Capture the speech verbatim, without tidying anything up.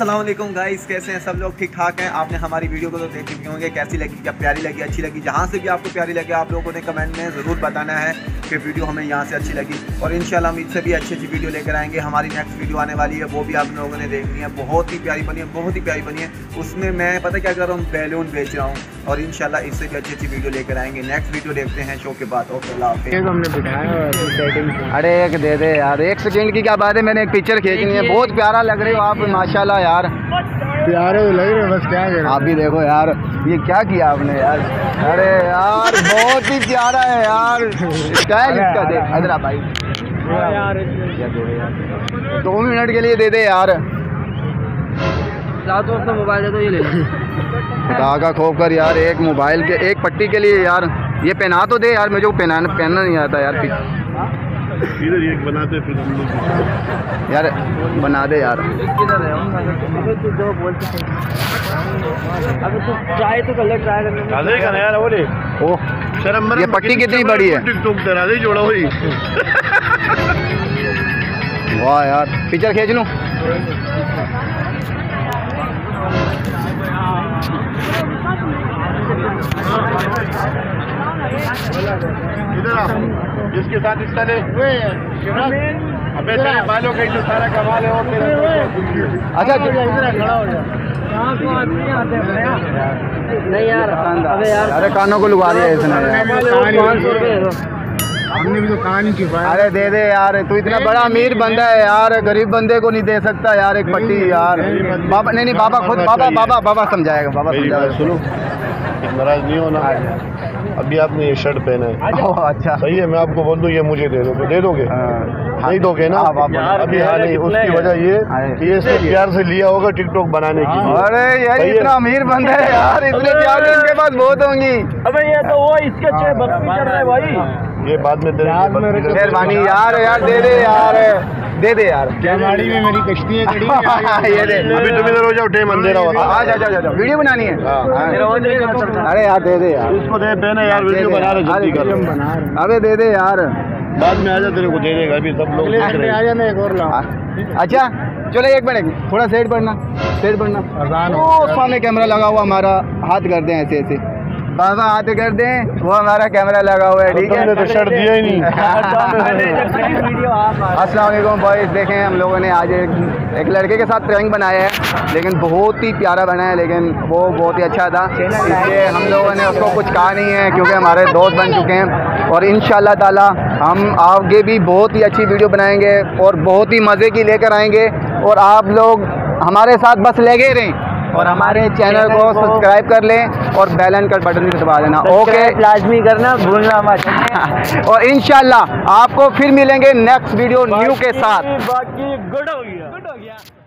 अस्सलाम वालेकुम गाइस, कैसे हैं सब लोग? ठीक ठाक हैं। आपने हमारी वीडियो को तो देख चुके होंगे, कैसी लगी, क्या प्यारी लगी, अच्छी लगी। जहाँ से भी आपको प्यारी लगे आप लोगों ने कमेंट में ज़रूर बताना है कि वीडियो हमें यहाँ से अच्छी लगी, और इंशाल्लाह हम इससे भी अच्छी अच्छी वीडियो लेकर आएंगे। हमारी नेक्स्ट वीडियो आने वाली है, वो भी आप लोगों ने देखनी है। बहुत ही प्यारी बनी है, बहुत ही प्यारी बनी है। उसमें मैं पता क्या कर रहा हूँ, बैलून बेच रहा हूँ, और इंशाल्लाह इससे भी अच्छी अच्छी वीडियो लेकर आएंगे। नेक्स्ट वीडियो देखते हैं शो के बाद। ओके, अल्लाह हाफ़िज़। हमने बिठाया। अरे एक दे दे यार, एक सेकंड की क्या बात है, मैंने एक पिक्चर खींचनी है। बहुत प्यारा लग रहे हो आप, माशाल्लाह यार, प्यारे लग रहे, बस क्या करें। आप भी देखो यार, ये क्या किया आपने यार। अरे यार बहुत ही प्यारा है यार, स्टाइल इसका देख। अदरा भाई यार दो मिनट के लिए दे दे यार, तो अपना मोबाइल दे दो, ये ले लो। खुदा का खौफ कर यार, एक मोबाइल के एक पट्टी के लिए यार, ये पहना तो दे यार, मुझे को पहनाना पहनना नहीं आता यार। इधर एक बनाते फिर हम लोग यार बना दे यार। अबे तू जो बोलते हैं, अबे तू ट्राई तो कर ले, ट्राई करने में डाले का यार। वो ले ओह शर्म, ये पट्टी कितनी बड़ी है? टिकटॉक करा दे जोड़ा हुई। वाह यार, पिक्चर खींच लूं। इधर आ, जिसके साथ इसका ले। अबे तेरे बालों का जो सारा कमाल है वो तेरा। अच्छा इधर खड़ा हो जा। नहीं यार, अबे यार, अरे कानों को लुका दिया इसने यार। हमने भी तो कहानी छुपाया। अरे दे दे यार, तू इतना बड़ा अमीर बंदा है यार, गरीब बंदे को नहीं दे सकता यार एक पट्टी यार। बाबा नहीं नहीं, बाबा खुद, बाबा बाबा बाबा समझाएगा, बाबा समझाएगा। सुनो, नाराज नहीं होना। अभी आपने ये शर्ट पहना है, ओह अच्छा सही है। मैं आपको बोल दूं ये मुझे दे दो, तो दे दोगे? नहीं दोगे ना? अभी हाँ नहीं, उसकी वजह ये कि ये इसने प्यार से लिया होगा टिकटॉक बनाने की। अरे यार इतना अमीर बंदा है यार, इतने प्यार इनके पास बहुत होंगी। अबे ये तो वो इसके अच्छे बख्शी चल रहा है भाई। ये बाद में तेरे मेहरबानी यार, यार दे दे यार, दे दे यार। क्या गाड़ी में मेरी कश्ती है खड़ी है। ये दे। अभी तुम इधर हो जाओ, टाइम अंधेरा होता है। आ जा जा जा, वीडियो बनानी है। हाँ। अरे यार दे दे यार, उसको दे पहना यार, वीडियो बना रहे जल्दी कर। अबे दे दे यार, बाद में आजा, तेरे को दे देगा। अभी सब लोग देख रहे हैं। आ जाना, एक और लाओ। अच्छा चलो एक मिनट, थोड़ा साइड बढ़ना, साइड बढ़ना। वो सामने कैमरा लगा हुआ हमारा, हाथ कर दें ऐसे ऐसे, बाबा हाथ कर दें, वो हमारा कैमरा लगा हुआ है, ठीक है। तुमने तो शर्ट दिया ही नहीं। अस्सलाम वालेकुम बॉयज, देखें हम लोगों ने आज एक, एक लड़के के साथ प्रैंक बनाया है, लेकिन बहुत ही प्यारा बना है, लेकिन वो बहुत ही अच्छा था, इसलिए हम लोगों ने उसको कुछ कहा नहीं है, क्योंकि हमारे दोस्त बन चुके हैं। और इंशाल्लाह ताला हम आगे भी बहुत ही अच्छी वीडियो बनाएंगे और बहुत ही मज़े की लेकर आएंगे, और आप लोग हमारे साथ बस लगे रहें और हमारे चैनल को सब्सक्राइब कर लें और बेल आइकन का बटन भी दबा देना। ओके, लाजमी करना, भूलना मत। और इंशाल्लाह आपको फिर मिलेंगे नेक्स्ट वीडियो न्यू के साथ। बाकी गुड हो गया, गुड हो गया।